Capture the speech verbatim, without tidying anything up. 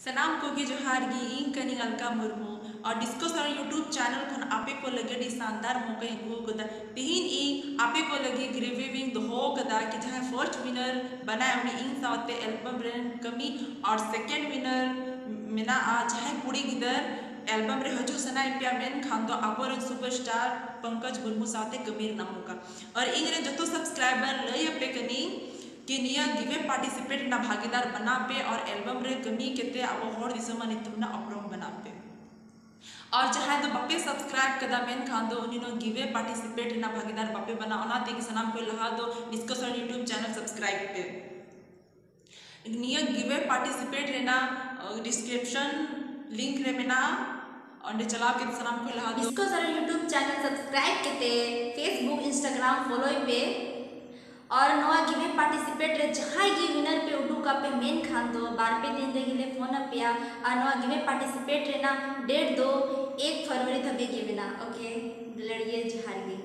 सनाम को गे जोहार गी इन कनी अलका मुर्मू और डिस्कस और यूट्यूब चैनल खन आपे को लगे डी शानदार मौका इनको कदा तिहिन इ आपे को लगे ग्रेविंग दो कदा कि जहां फर्स्ट विनर बनाए उनी इन साथे एल्बम रेन कमी और सेकंड विनर मेना आ जहां कुड़ी गिदर एल्बम रे हजू सना पिया मेन खान तो आपोर सुपरस्टार पंकज मुर्मू साथे कबीर नामुका और इन रे जतो सब्सक्राइबर लय पे कनी कि निया गिवे पार्टिसिपेट ना भागीदार बना पे और एल्बम रे कमी केते अब हर दिसमा नितुमना अपलोड बना पे और जहां दो बप्पे सब्सक्राइब कदा मेन खान दो उनी नो गिवे पार्टिसिपेट ना भागीदार बप्पे बना ओना ते कि सनाम को लहा दो डिस्कस और यूट्यूब चैनल सब्सक्राइब पे निया गिवे पार्टिसिपेट रेना डिस्क्रिप्शन लिंक रे मेना और चला के सनाम को लहा दो डिस्कस और यूट्यूब चैनल सब्सक्राइब केते फेसबुक इंस्टाग्राम फॉलो पे और नवा गिवे पार्टिसिपेट रे जहां गी विनर पे उडू का पे मेन खान दो बार पे दिन रे गिले फोन पिया और नवा गिवे पार्टिसिपेट रे ना डेट दो एक फरवरी तबे गिवे ना ओके लड़िए जहार गी।